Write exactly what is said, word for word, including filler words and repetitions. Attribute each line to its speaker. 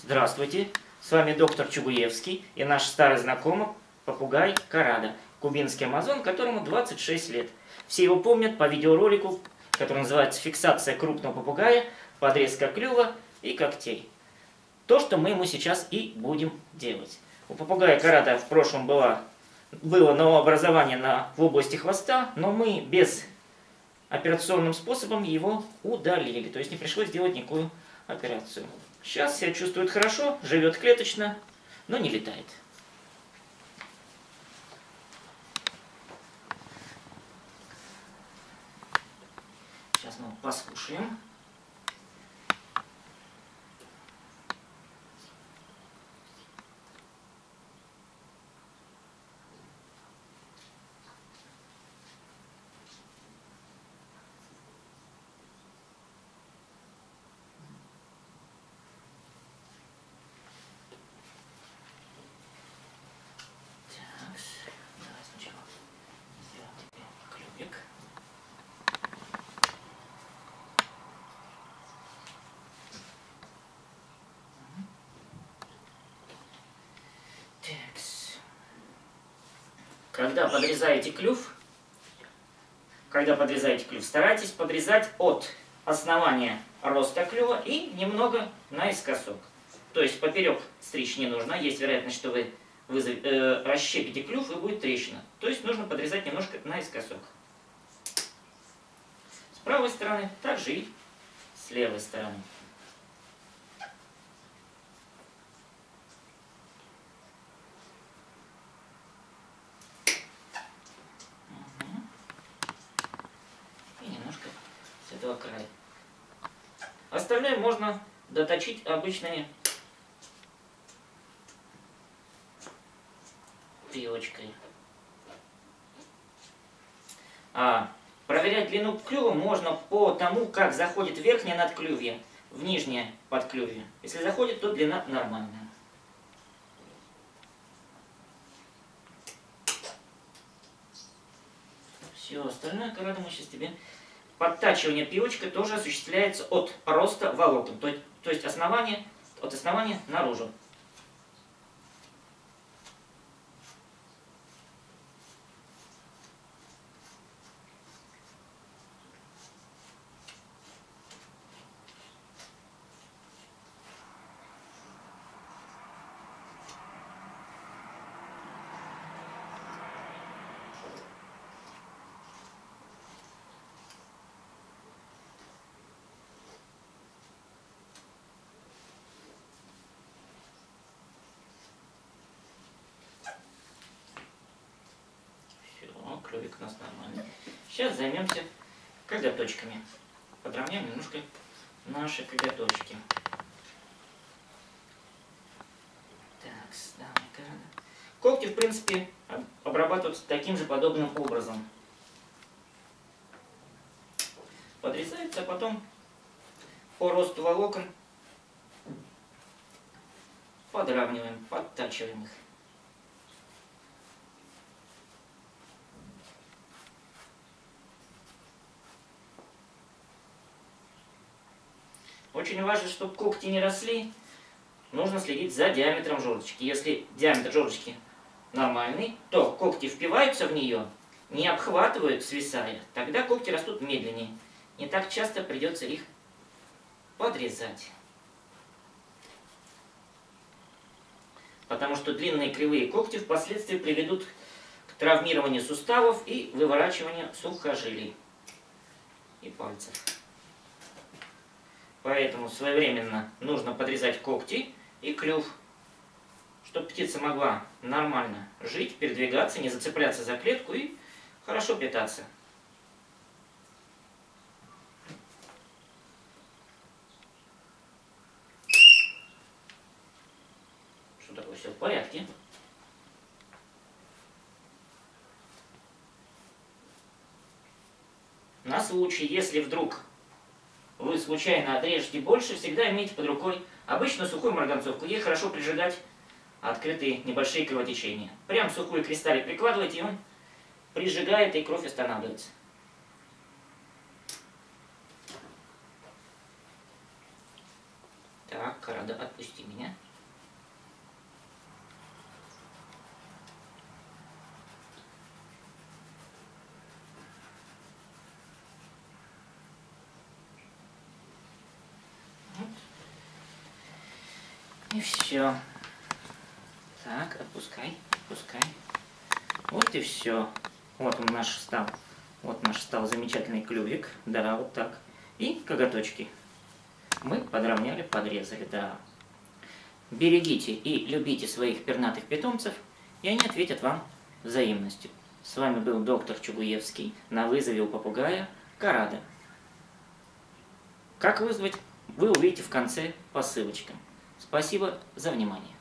Speaker 1: Здравствуйте, с вами доктор Чугуевский и наш старый знакомый попугай Карада, кубинский амазон, которому двадцать шесть лет. Все его помнят по видеоролику, который называется «Фиксация крупного попугая, подрезка клюва и когтей». То, что мы ему сейчас и будем делать. У попугая Карада в прошлом было, было новообразование на, в области хвоста, но мы без операционным способом его удалили. То есть не пришлось делать никакую операцию. Сейчас себя чувствует хорошо, живет клеточно, но не летает. Сейчас мы послушаем. Когда подрезаете клюв, когда подрезаете клюв, старайтесь подрезать от основания роста клюва и немного наискосок. То есть поперек стричь не нужно, есть вероятность, что вы, вы э, расщепите клюв и будет трещина. То есть нужно подрезать немножко наискосок. С правой стороны, также и с левой стороны. Этого края. Остальное можно доточить обычной пилочкой. А проверять длину клюва можно по тому, как заходит верхнее надклювье в нижнее подклювье. Если заходит, то длина нормальная. Все остальное, Карада, мы сейчас тебе... Подтачивание пилочкой тоже осуществляется от роста волокон, то есть, то есть основание, от основания наружу. Клювик у нас нормальный. Сейчас займемся коготочками. Подровняем немножко наши коготочки. Так, давай, Карада. Когти, в принципе, обрабатываются таким же подобным образом. Подрезается, а потом по росту волокон подравниваем, подтачиваем их. Очень важно, чтобы когти не росли, нужно следить за диаметром жердочки. Если диаметр жердочки нормальный, то когти впиваются в нее, не обхватывают, свисая. Тогда когти растут медленнее. Не так часто придется их подрезать. Потому что длинные кривые когти впоследствии приведут к травмированию суставов и выворачиванию сухожилий и пальцев. Поэтому своевременно нужно подрезать когти и клюв, чтобы птица могла нормально жить, передвигаться, не зацепляться за клетку и хорошо питаться. Что такое? Все в порядке. На случай, если вдруг вы случайно отрежете больше, всегда имейте под рукой обычную сухую марганцовку. Ей хорошо прижигать открытые небольшие кровотечения. Прям сухой кристаллик прикладываете, и он прижигает, и кровь останавливается. Так. Карада, отпусти меня. Вот. И все. Так, отпускай, отпускай. Вот и все. Вот он наш стал. Вот наш стал замечательный клювик. Да, вот так. И коготочки. Мы подровняли, подрезали, да. Берегите и любите своих пернатых питомцев, и они ответят вам взаимностью. С вами был доктор Чугуевский на вызове у попугая Карада. Как вызвать, вы увидите в конце по ссылочкам. Спасибо за внимание.